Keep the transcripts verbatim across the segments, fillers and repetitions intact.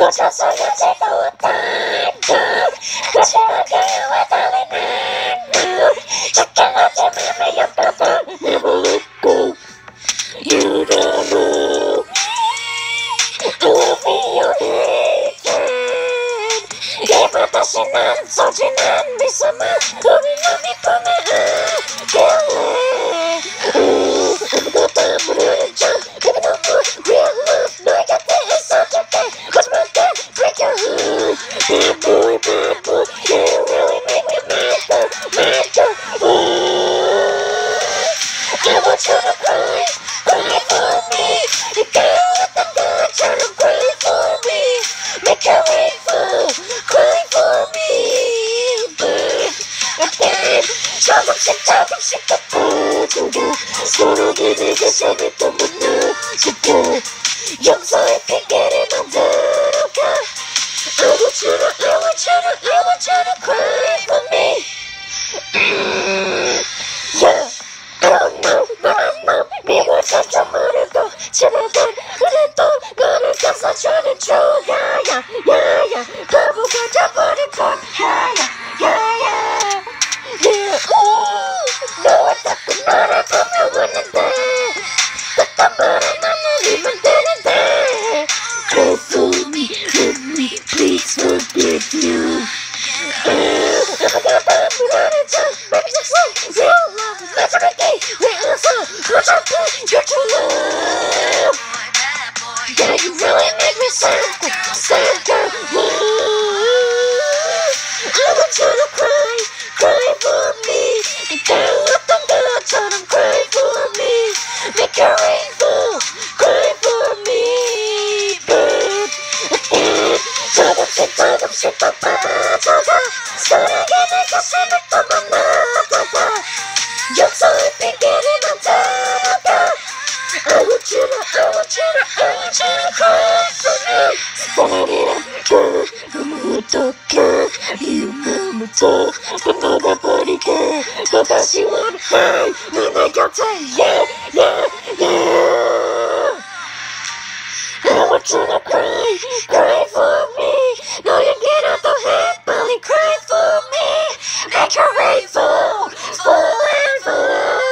꽂혀서 여자도 없다. 마지막에 와달라는 작정하지 맘에 엮어도 Never let go. You don't know. I will be your heaven. 이봐 다시 난 소진한 미소만 우리 눈이 보내할래. 아무것도 안 부르죠. 그게 너무 real love. 너의 곁에 있어줄게. 거짓말 때 break your heart. Bad boy, bad boy. You really make me mad though, mad though. Ooh. I want you to cry, cry for me. 네가 왔던 것처럼 cry for me. Make a rainbow, cry for me. But 조금씩 조금씩 더 빠져가 서로 그들과 소비도 못 나서가 용서의 핑계를 만들어가. I want you to, I want you to, I want you to cry for me. Yeah, I don't know, but I know 미워져서 모르고 제발 그래도 너를 감싸주는 조야야 야야 바보가 돼버린 건 야야 야야. Yeah, ooh, 너와 자꾸 말아보며 웃는데 어떤 말에만 울리면 되는데. Cry for me, let me please forgive you. 아무것도 불안해져 Baby just like real love. 마지막에 왜 웃어 어차피 you're true love. Yeah, you really make me sad, sad girl. I want you to cry, cry for me. 네가 어떤 것처럼 cry for me. Make a rainbow, cry for me. But, but 조금씩 조금씩 더 빠져가 사랑하는 가슴을 또 만나다가 용서의 핑계를 만들어가. I want you to, I want you to, I want you to cry for me. 사랑이란 너무 어떡해 이유는 못해 떠나가버리게 너 다시 원해 너내 곁에 yeah yeah yeah. I want you to cry, cry for me. 너에게라도 해 빨리 cry for me. Make a rainbow forever.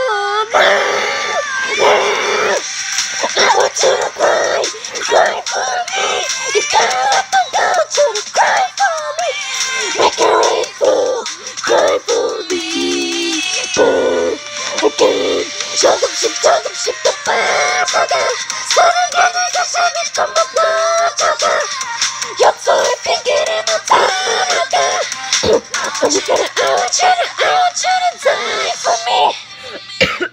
I want you to cry, cry for me. 네가 어떤 것처럼 cry for me. Make a rainbow, cry for me. But again 조금씩 조금씩 더 빠져가 사랑하는 가슴이 또 만나다가 용서의 핑계를 만들어가. 언제까지 I want you to, I want you to die for me.